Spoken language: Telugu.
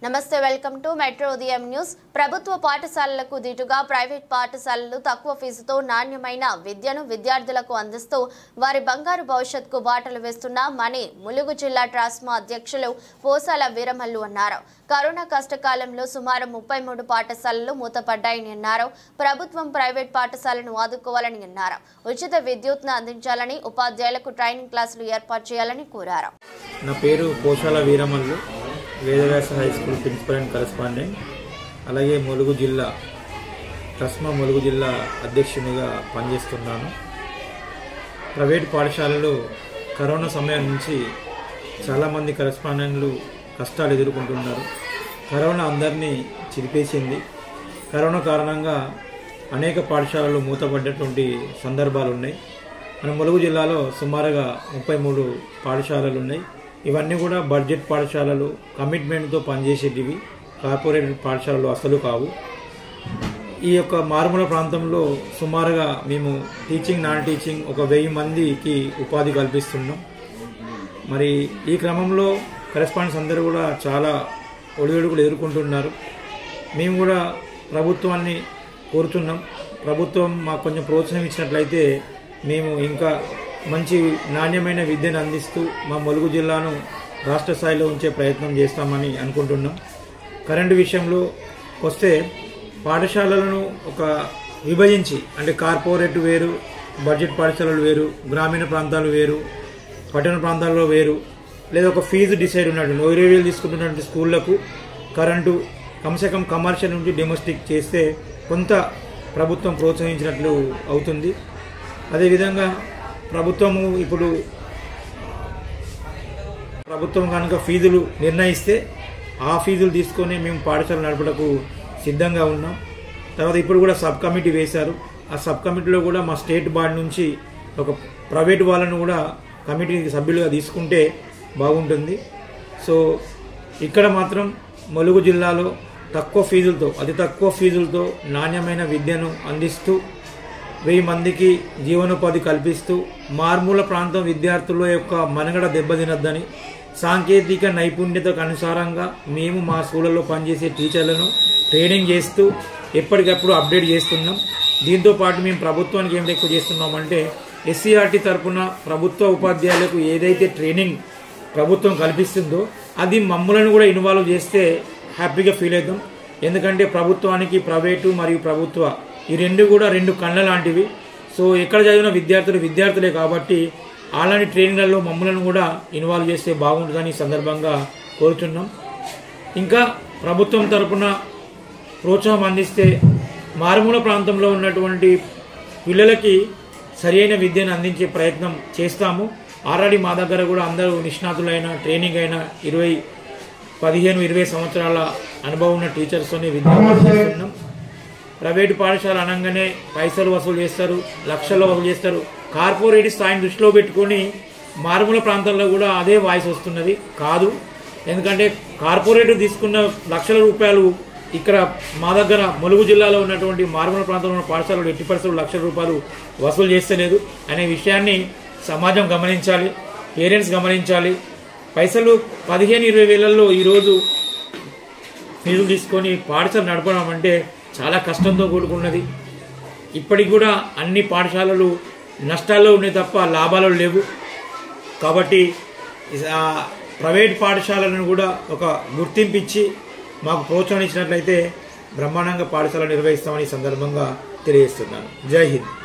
నమస్తే welcome to metro Udayam news. ప్రభుత్వ పాఠశాలలకు దీటుగా ప్రైవేట్ పాఠశాలలు తక్కువ ఫీజుతో నాణ్యమైన విద్యను విద్యార్థులకు అందిస్తూ వారి బంగారు భవిష్యత్తుకు బాటలు వేస్తున్న మణి ములుగు జిల్లా ట్రాస్మా అధ్యక్షులు పోసాల వీరమల్లు అన్నారు. కరోనా కష్టకాలంలో సుమారు 33 పాఠశాలలు మూతపడ్డాయని అన్నారు. ప్రభుత్వం ప్రైవేట్ పాఠశాలను ఆదుకోవాలని అన్నారు. ఉచిత విద్యుత్ను అందించాలని, ఉపాధ్యాయులకు ట్రైనింగ్ క్లాసులు ఏర్పాటు చేయాలని కోరారు. నా పేరు Posala Veeramallu, Vedavyasa high school principal and correspondent, అలాగే ములుగు జిల్లా ట్రస్మా ములుగు జిల్లా అధ్యక్షునిగా పనిచేస్తున్నాను. ప్రైవేట్ పాఠశాలలు కరోనా సమయం నుంచి చాలామంది కరెస్పాండెంట్లు కష్టాలు ఎదుర్కొంటున్నారు. కరోనా అందరినీ చిరిపేసింది. కరోనా కారణంగా అనేక పాఠశాలలు మూతపడ్డటువంటి సందర్భాలు ఉన్నాయి. మన ములుగు జిల్లాలో సుమారుగా 33 పాఠశాలలు ఉన్నాయి. ఇవన్నీ కూడా బడ్జెట్ పాఠశాలలు, కమిట్మెంట్తో పనిచేసేటివి. కార్పొరేట్ పాఠశాలలు అసలు కావు. ఈ యొక్క మారుమూల ప్రాంతంలో సుమారుగా మేము టీచింగ్, నాన్ టీచింగ్ ఒక 1000 మందికి ఉపాధి కల్పిస్తున్నాం. మరి ఈ క్రమంలో కరెస్పాండెంట్స్ అందరూ కూడా చాలా ఒడిదుడుకులు ఎదుర్కొంటున్నారు. మేము కూడా ప్రభుత్వాన్ని కోరుతున్నాం. ప్రభుత్వం మాకు కొంచెం ప్రోత్సాహం ఇచ్చినట్లయితే మేము ఇంకా మంచి నాణ్యమైన విద్యను అందిస్తూ మా ములుగు జిల్లాను రాష్ట్ర స్థాయిలో ఉంచే ప్రయత్నం చేస్తామని అనుకుంటున్నాం. కరెంటు విషయంలో వస్తే పాఠశాలలను ఒక విభజించి, అంటే కార్పొరేట్ వేరు, బడ్జెట్ పాఠశాలలు వేరు, గ్రామీణ ప్రాంతాలు వేరు, పట్టణ ప్రాంతాల్లో వేరు, లేదా ఒక ఫీజు డిసైడ్ ఉన్నట్టు 20,000 తీసుకుంటున్నటువంటి స్కూళ్లకు కరెంటు కమ్సే కమ్ కమర్షియల్ నుంచి డొమెస్టిక్ చేస్తే కొంత ప్రభుత్వం ప్రోత్సహించినట్లు అవుతుంది. అదేవిధంగా ప్రభుత్వం కనుక ఫీజులు నిర్ణయిస్తే ఆ ఫీజులు తీసుకొని మేము పాఠశాల నడపడకు సిద్ధంగా ఉన్నాం. తర్వాత ఇప్పుడు కూడా సబ్ కమిటీ వేశారు. ఆ సబ్ కమిటీలో కూడా మా స్టేట్ బాడీ నుంచి ఒక ప్రైవేట్ వాళ్ళను కూడా కమిటీకి సభ్యులుగా తీసుకుంటే బాగుంటుంది. సో ఇక్కడ మాత్రం ములుగు జిల్లాలో అతి తక్కువ ఫీజులతో నాణ్యమైన విద్యను అందిస్తూ 1000 మందికి జీవనోపాధి కల్పిస్తూ మారుమూల ప్రాంతం విద్యార్థుల యొక్క మనుగడ దెబ్బతినద్దని, సాంకేతిక నైపుణ్యతకు అనుసారంగా మేము మా స్కూళ్ళలో పనిచేసే టీచర్లను ట్రైనింగ్ చేస్తూ ఎప్పటికప్పుడు అప్డేట్ చేస్తున్నాం. దీంతో పాటు మేము ప్రభుత్వానికి ఏం ఎక్కువ చేస్తున్నామంటే SCRT తరఫున ప్రభుత్వ ఉపాధ్యాయులకు ఏదైతే ట్రైనింగ్ ప్రభుత్వం కల్పిస్తుందో అది మమ్మల్ని కూడా ఇన్వాల్వ్ చేస్తే హ్యాపీగా ఫీల్ అవుతాం. ఎందుకంటే ప్రభుత్వానికి ప్రైవేటు మరియు ప్రభుత్వ ఈ రెండు కూడా 2 కళ్ళ లాంటివి. సో ఎక్కడ చదివిన విద్యార్థులే కాబట్టి అలాంటి ట్రైనింగ్లలో మమ్మల్ని కూడా ఇన్వాల్వ్ చేస్తే బాగుంటుందని సందర్భంగా కోరుతున్నాం. ఇంకా ప్రభుత్వం తరఫున ప్రోత్సాహం అందిస్తే మారుమూల ప్రాంతంలో ఉన్నటువంటి పిల్లలకి సరైన విద్యను అందించే ప్రయత్నం చేస్తాము. ఆల్రెడీ మా దగ్గర కూడా అందరూ నిష్ణాతులైన, ట్రైనింగ్ అయిన 15-20 సంవత్సరాల అనుభవం ఉన్న టీచర్స్తోనే విద్య చేస్తున్నాం. ప్రైవేటు పాఠశాల అనగానే పైసలు వసూలు చేస్తారు, లక్షల్లో వసూలు చేస్తారు. కార్పొరేట్ స్థాయిని దృష్టిలో పెట్టుకుని మారుమూల ప్రాంతాల్లో కూడా అదే వాయిస్ వస్తున్నది కాదు. ఎందుకంటే కార్పొరేట్ తీసుకున్న లక్షల రూపాయలు ఇక్కడ మా దగ్గర ములుగు జిల్లాలో ఉన్నటువంటి మారుమూల ప్రాంతంలో ఉన్న పాఠశాలలు 80% లక్షల రూపాయలు వసూలు చేస్తలేదు అనే విషయాన్ని సమాజం గమనించాలి, పేరెంట్స్ గమనించాలి. పైసలు 15-20 వేలల్లో ఈరోజు ఫీజులు తీసుకొని పాఠశాల నడపడం అంటే చాలా కష్టంతో కూడుకున్నది. ఇప్పటికి కూడా అన్ని పాఠశాలలు నష్టాల్లో ఉన్నాయి తప్ప లాభాలు లేవు. కాబట్టి ప్రైవేట్ పాఠశాలను కూడా ఒక గుర్తింపు ఇచ్చి మాకు ప్రోత్సాహం ఇచ్చినట్లయితే బ్రహ్మాండంగా పాఠశాల నిర్వహిస్తామని సందర్భంగా తెలియజేస్తున్నాను. జై హింద్.